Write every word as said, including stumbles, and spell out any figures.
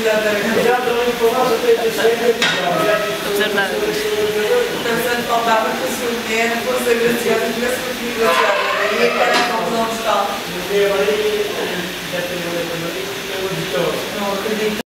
Exatamente. Já dão informação para ele sempre. Verdade. Portanto, faltava que a sua mulher fosse agraciada e tivesse uma filha agraciada. Aí é que era a confusão total. Não acredito.